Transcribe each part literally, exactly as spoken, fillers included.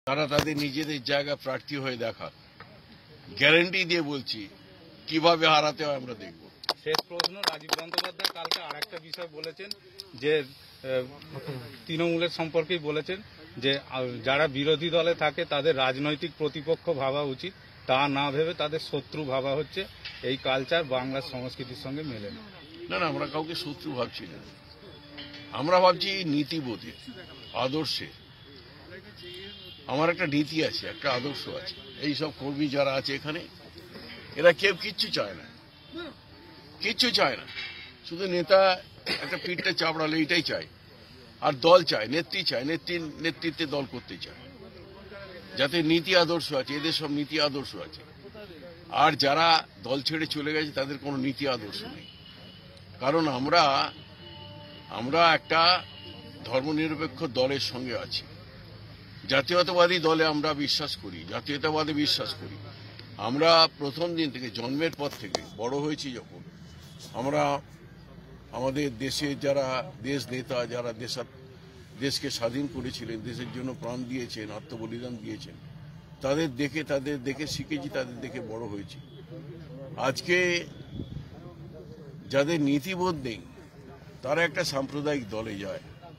তারা তাদের নিজেদের জায়গা প্রার্থী হয়ে দেখা গ্যারান্টি দিয়ে বলছি কিভাবে হারাতে হয় আমরা দেখব। শেষ প্রশ্ন, রাজীব বন্দ্যোপাধ্যায় কালকে আর একটা বিষয় বলেছেন যে তৃণমূলের সম্পর্কেই বলেছেন যে যারা বিরোধী দলে থাকে তাদের রাজনৈতিক প্রতিপক্ষ ভাবা উচিত, তা না ভেবে তাদের শত্রু ভাবা হচ্ছে। এই কালচার বাংলার সংস্কৃতির সঙ্গে মেলে না। না না, আমরা কাউকে শত্রু ভাবছি না, আমরা ভাবছি নীতিবোধে, আদর্শে। আমার একটা নীতি আছে, একটা আদর্শ আছে। এই সব কর্মী যারা আছে এখানে, এরা কেউ কিচ্ছু চায় না, কিচ্ছু চায় না, শুধু নেতা একটা পিঠটা চাপড়ালে এইটাই চায়। আর দল চায়, নেত্রী চায়, নেত্রী নেতৃত্বে দল করতে চায়, যাতে নীতি আদর্শ আছে। এদের সব নীতি আদর্শ আছে। আর যারা দল ছেড়ে চলে গেছে তাদের কোনো নীতি আদর্শ নেই। কারণ আমরা আমরা একটা ধর্মনিরপেক্ষ দলের সঙ্গে আছি, জাতীয়তাবাদী দলে আমরা বিশ্বাস করি, জাতীয়তাবাদে বিশ্বাস করি। আমরা প্রথম দিন থেকে, জন্মের পর থেকে বড় হয়েছি যখন, আমরা আমাদের দেশে যারা দেশ নেতা, যারা দেশ দেশকে স্বাধীন করেছিলেন, দেশের জন্য প্রাণ দিয়েছেন, আত্মবলিদান দিয়েছেন, তাদের দেখে তাদের দেখে শিখেছি, তাদের দেখে বড় হয়েছি। আজকে যাদের নীতিবোধ নেই তারা একটা সাম্প্রদায়িক দলে যায়।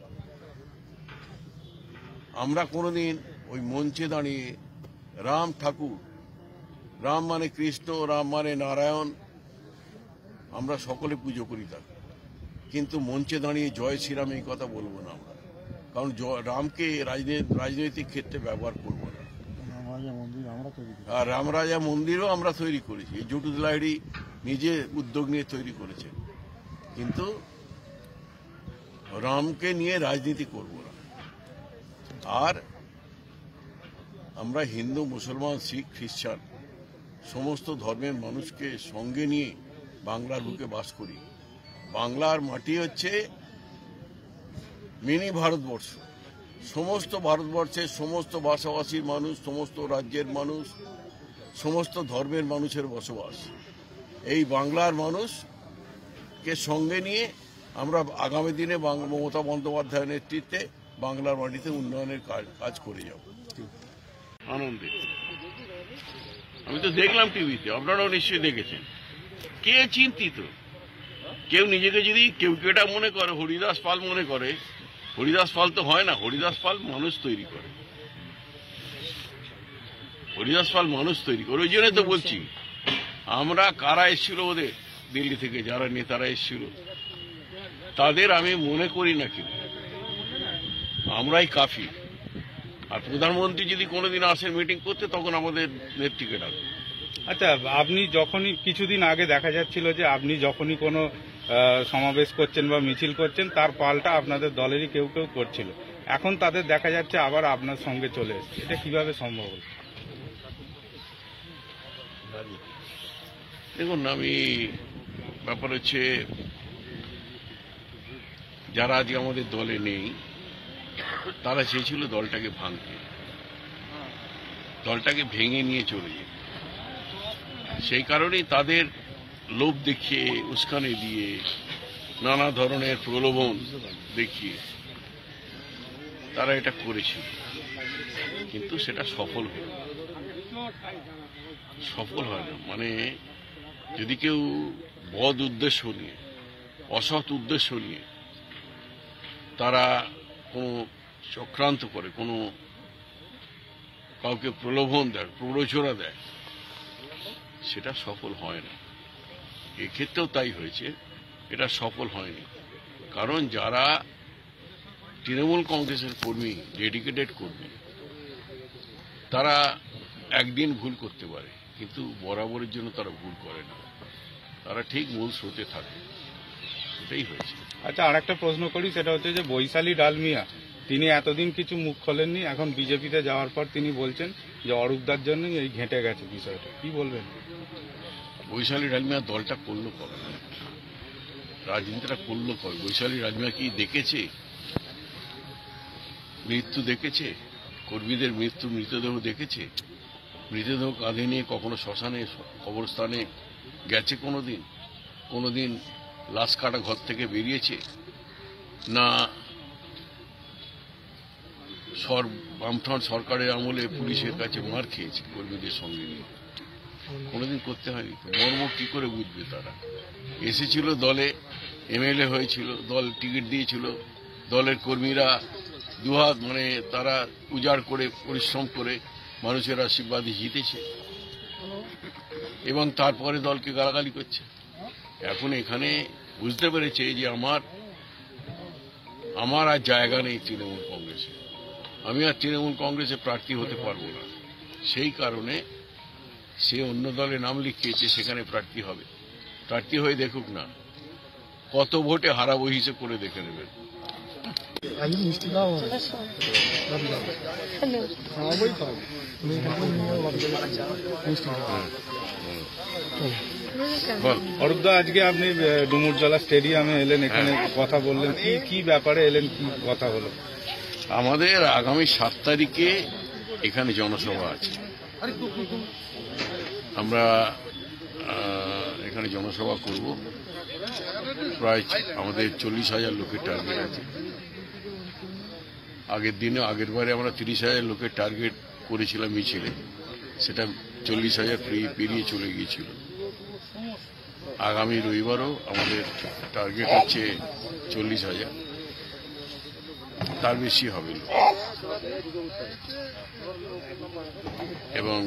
আমরা কোনোদিন ওই মঞ্চে দাঁড়িয়ে রাম ঠাকুর, রাম মানে কৃষ্ণ, রাম মানে নারায়ণ, আমরা সকলে পুজো করি তাকে, কিন্তু মঞ্চে দাঁড়িয়ে জয় শ্রীরাম এই কথা বলবো না আমরা। কারণ রামকে রাজনৈতিক ক্ষেত্রে ব্যবহার করব না। আর রামরাজা মন্দিরও আমরা তৈরি করেছি, জুটুদ লাহিড়ী নিজে উদ্যোগ নিয়ে তৈরি করেছে, কিন্তু রামকে নিয়ে রাজনীতি করব না। আর আমরা হিন্দু, মুসলমান, শিখ, খ্রিস্টান সমস্ত ধর্মের মানুষকে সঙ্গে নিয়ে বাংলার বুকে বাস করি। বাংলার মাটি হচ্ছে মিনি ভারতবর্ষ। সমস্ত ভারতবর্ষের সমস্ত ভাষাভাষীর মানুষ, সমস্ত রাজ্যের মানুষ, সমস্ত ধর্মের মানুষের বসবাস। এই বাংলার মানুষকে সঙ্গে নিয়ে আমরা আগামী দিনে মমতা বন্দ্যোপাধ্যায়ের নেতৃত্বে বাংলার মাটিতে উন্নয়নের কাজ করে যাব আনন্দে। আমি তো দেখলাম টিভিতে, আপনারাও নিশ্চয়ই দেখেছেন। কে চিন্তিত? কেউ নিজেকে যদি কেউ কেটা মনে করে, হরিদাস পাল মনে করে, হরিদাস পাল তো হয় না। হরিদাস পাল মানুষ তৈরি করে, হরিদাস পাল মানুষ তৈরি করে। ওই জন্য তো বলছি, আমরা কারা এসেছিল ওদের দিল্লি থেকে, যারা নেতারা এসেছিল, তাদের আমি মনে করি না কেউ, আমরাই কাফি। আর প্রধানমন্ত্রী যদি কোনোদিন আসেন মিটিং করতে, তখন আমাদের নেত্রীকে ডাকবে। আচ্ছা, আপনি যখনই কিছুদিন আগে দেখা যাচ্ছিল যে আপনি যখনই কোনো সমাবেশ করছেন বা মিছিল করছেন, তার পাল্টা আপনাদের দলেরই কেউ কেউ করছিল, এখন তাদের দেখা যাচ্ছে আবার আপনার সঙ্গে চলে এসছে, এটা কিভাবে সম্ভব হল? দেখুন, আমি ব্যাপার হচ্ছে, যারা আজকে আমাদের দলে নেই তারা চেয়েছিল দলটাকে ভাঙতে, দলটাকে ভেঙে নিয়ে চলে যেতে। সেই কারণেই তাদের লোভ দেখিয়ে, উস্কানি দিয়ে, নানা ধরনের প্রলোভন দেখিয়ে তারা এটা করেছিল, কিন্তু সেটা সফল হয় সফল হয় না। মানে যদি কেউ বদ উদ্দেশ্য নিয়ে, অসৎ উদ্দেশ্য নিয়ে তারা কোনো চক্রান্ত করে, কোনো কাউকে প্রলোভন দেয়, প্ররোচনা দেয়, সেটা সফল হয় না। এক্ষেত্রেও তাই হয়েছে, এটা সফল হয়নি। কারণ যারা তৃণমূল কংগ্রেসের কর্মী, ডেডিকেটেড কর্মী, তারা একদিন ভুল করতে পারে, কিন্তু বরাবরের জন্য তারা ভুল করে না, তারা ঠিক মূল স্রোতে থাকে। এটাই হয়েছে। আচ্ছা, আর একটা প্রশ্ন করি, সেটা হচ্ছে যে বৈশালী ডালমিয়া, তিনি এতদিন কিছু মুখ খোলেননি, এখন বিজেপিতে যাওয়ার পর তিনি বলছেন যে অরূপদার জন্যই এই ঘেঁটে গেছে বিষয়টা, কি বলবেন? বৈশালী ডালমিয়া দলটা করলো কবে, রাজনীতিটা করলো কবে? বৈশালী ডালমিয়া কি দেখেছে মৃত্যু? দেখেছে কর্মীদের মৃত্যু, মৃতদেহ দেখেছে? মৃতদেহ কাঁধে নিয়ে কখনো শ্মশানে, কবরস্থানে গেছে? কোনোদিন কোনোদিন লাশ কাটা ঘর থেকে বেরিয়েছে? না বামফ্রন্ট সরকারের আমলে পুলিশের কাছে মার খেয়েছে কর্মীদের সঙ্গে নিয়ে, কোনোদিন করতে হয়নি তো। মর্ম কি করে বুঝবে তারা? এসেছিল দলে, এমএলএ হয়েছিল, দল টিকিট দিয়েছিল, দলের কর্মীরা দুহাত মানে তারা উজাড় করে পরিশ্রম করে মানুষের আশীর্বাদে জিতেছে এবং তারপরে দলকে গালাগালি করছে। এখন এখানে বুঝতে পেরেছে যে আমার আমার আর জায়গা নেই তৃণমূল কংগ্রেসে, আমি আর তৃণমূল কংগ্রেসে প্রার্থী হতে পারবো না। সেই কারণে সে অন্য দলে নাম লিখিয়েছে, সেখানে প্রার্থী হবে। প্রার্থী হয়ে দেখুক না, কত ভোটে হারাবো হিসেব করে দেখে নেবেন। আগে মিষ্টি খাওয়া হয় খাওয়াবোই তো মিষ্টি খাওয়া। বল। অরূপদা, আজকে আপনি আহ, ডুমুরজলা স্টেডিয়ামে এলেন, এখানে কথা বললেন, কি কি ব্যাপারে এলেন, কি কথা হলো? আমাদের আগামী সাত তারিখে এখানে জনসভা আছে। আমরা আহ, এখানে জনসভা করব। প্রায় আমাদের চল্লিশ হাজার লোকের টার্গেট আছে। আগের দিনে আগের বারে আমরা তিরিশ হাজার লোকের টার্গেট করেছিলাম মিছিলে, সেটা চল্লিশ হাজার পেরিয়ে চলে গিয়েছিল। আগামী রবিবারও আমাদের টার্গেট হচ্ছে চল্লিশ হাজার, তার বেশি হবে না। এবং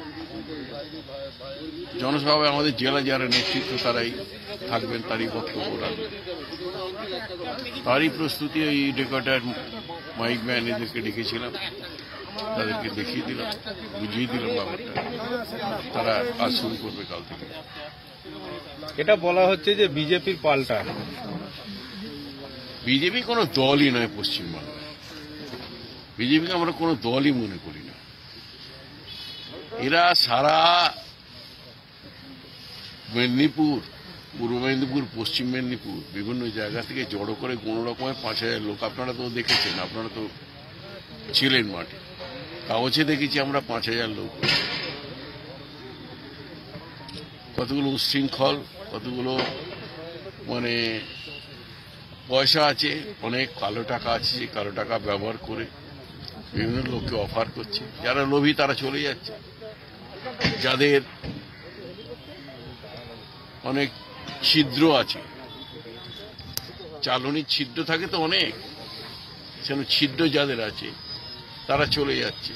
জনসভায় আমাদের জেলা যারা নেতৃত্ব তারাই থাকবেন, তারই বক্তব্য রাখবেন, তারই প্রস্তুতি। ওই রেকর্ডার মাইক ম্যান এদেরকে ডেকেছিলাম, তাদেরকে দেখিয়ে দিলাম, বুঝিয়ে দিলাম ব্যাপারটা। তারা কাজ শুরু করবে কাল থেকে। এটা বলা হচ্ছে যে বিজেপির পাল্টা। বিজেপি কোনো দলই নয় পশ্চিমবাংলায়। বিজেপিকে আমরা কোনো দলই মনে করি না। এরা সারা মেদিনীপুর, পূর্ব মেদিনীপুর, পশ্চিম মেদিনীপুর বিভিন্ন জায়গা থেকে জড়ো করে কোনো রকমের পাঁচ হাজার লোক, আপনারা তো দেখেছেন, আপনারা তো ছিলেন মাঠে, কাগজে দেখেছি আমরা পাঁচ হাজার লোক। কতগুলো উচ্ছৃঙ্খল, কতগুলো মানে পয়সা আছে, অনেক কালো টাকা আছে, যে কালো টাকা ব্যবহার করে বিভিন্ন লোককে অফার করছে। যারা লোভী তারা চলে যাচ্ছে, যাদের অনেক ছিদ্র আছে, চালনির ছিদ্র থাকে তো অনেক, সেন ছিদ্র যাদের আছে তারা চলে যাচ্ছে।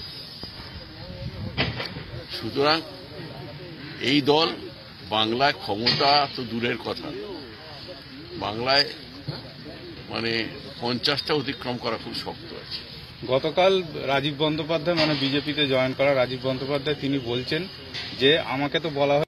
সুতরাং এই দল বাংলায় ক্ষমতা তো দূরের কথা, বাংলায় মানে পঞ্চাশটা অতিক্রম করা খুব শক্ত আছে। গতকাল রাজীব বন্দ্যোপাধ্যায়, মানে বিজেপিতে জয়েন করা রাজীব বন্দ্যোপাধ্যায়, তিনি বলছেন যে আমাকে তো বলা